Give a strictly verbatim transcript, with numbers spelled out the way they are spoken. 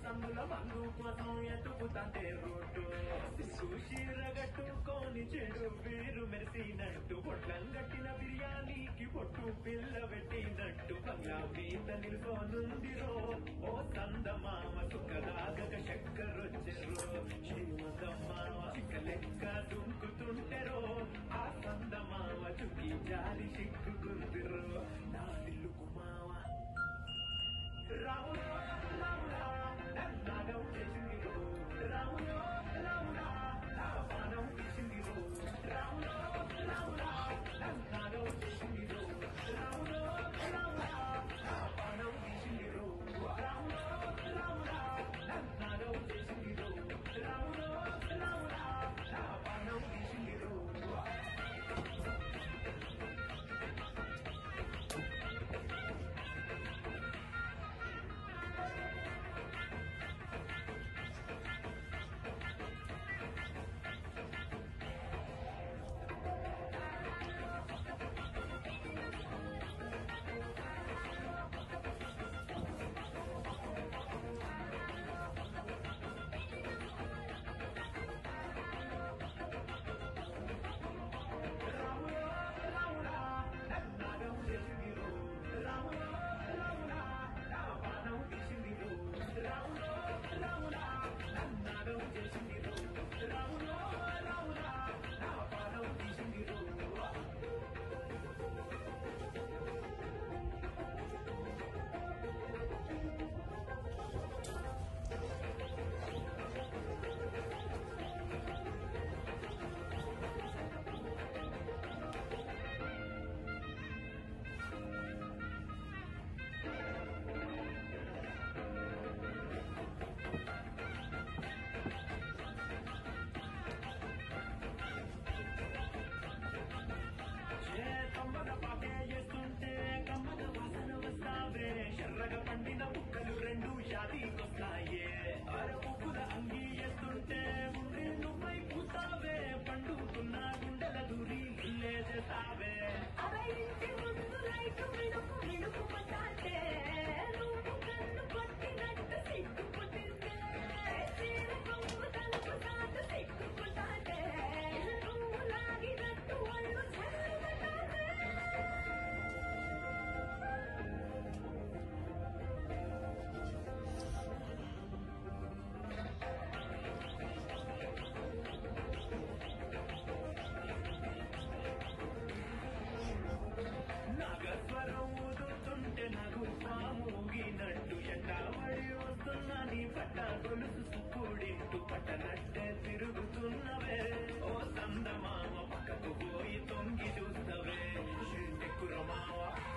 సందుల మందు కోసం ఎతుకుతాంటే రోడ్డు సుషీరగట్టుకోని చెడు వీరు మెరిసినట్టు పొట్లం గట్టిన బిర్యానీకి పొట్టు పిల్ల పెట్టినట్టు బంగ్లా మీద నిల్సోనుందిరో ఓ సందమామ సుఖదాగక చక్కరొచ్చెరో శ్రీమంతమ్మావ చిక్క లెక్క దుంకుతుంటెరో ఆ సందమావ చుకి జాలి సిక్కుకుందిరో నా దిల్లుకు మావ రాములో రాములా నాగం చేసిందిరో రాములో రాములా నా పానం తీసిందిరో రాములో రాములా నాగం చేసిందిరో రాములో రాములా నా పానం తీసిందిరో రాములో రాములా నాగం చేసిందిరో రాములో రాములా నా పానం తీసిందిరో ఎర్రగా పండిన బుక్కలు రెండు షాదీకొస్తాయే అరపుకుల అంగి ఎత్తుంటే ఉండి నువ్వై పూతావే పండుకున్న గుండెల దూరి ఇల్లే చేస్తావే నాగస్వరం ఊదుతుంటే నాకు పాముగినట్టు ఎంటావడి వస్తున్నా నీ పట్ట గొలుసు సుక్కుడింటూ పట్టనట్టే తిరుగుతున్నవే ఓ సందమామ పక్కకు పోయి తొంగి చూస్తవే షింటెక్కుర మావ